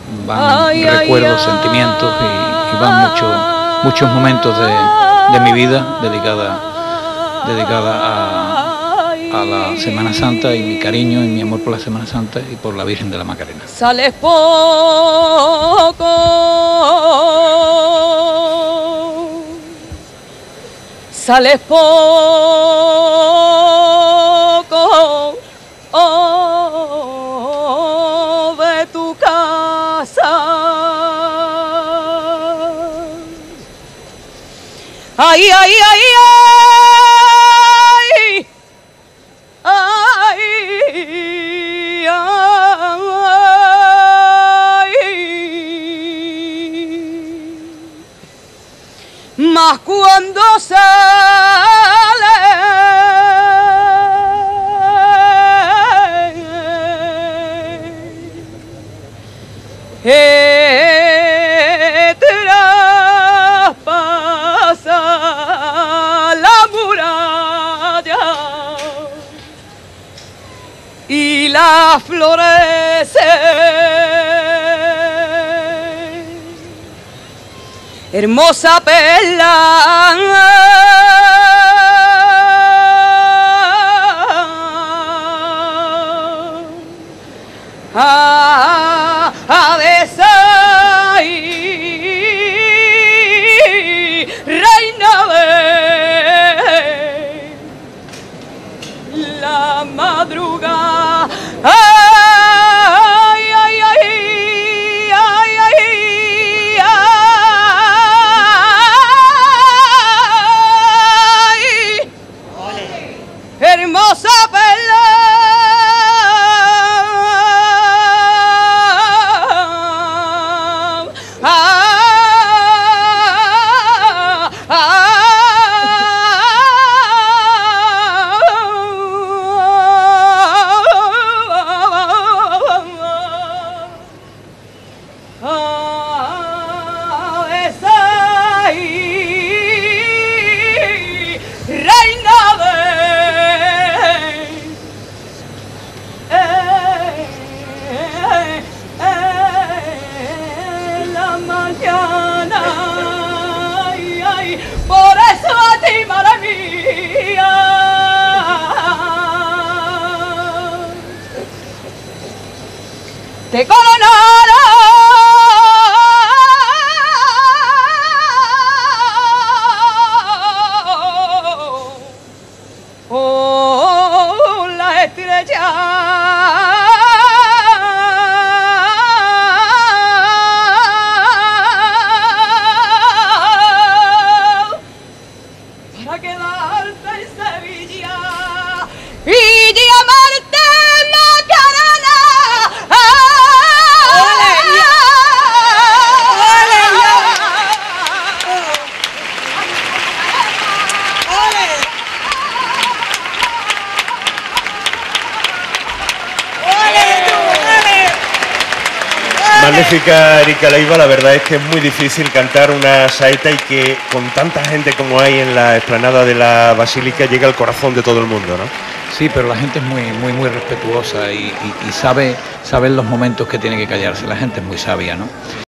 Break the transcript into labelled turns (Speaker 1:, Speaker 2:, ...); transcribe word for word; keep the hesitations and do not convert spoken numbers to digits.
Speaker 1: van ay, recuerdos, ay, sentimientos y, y van muchos muchos momentos de, de mi vida dedicada, dedicada a, a la Semana Santa y mi cariño y mi amor por la Semana Santa y por la Virgen de la Macarena.
Speaker 2: Sales poco, sales poco oh, de tu casa. Ay, ay, ay, ay, ay, ay, mas cuando sale eh, traspasa la muralla y la florece hermosa perla a, a besar reina de la madrugada. Ay, ay, ay, ay, ay, ay, hermosa perla. Ay, ay, por eso a ti, madre mía, te coronaron oh, la estrella. Para quedarte en Sevilla y llamarte Macarena.
Speaker 3: Magnífica Erika Leiva, la verdad es que es muy difícil cantar una saeta y que con tanta gente como hay en la explanada de la Basílica llega al corazón de todo el mundo, ¿no?
Speaker 1: Sí, pero la gente es muy, muy, muy respetuosa y, y, y sabe, sabe los momentos que tiene que callarse. La gente es muy sabia, ¿no?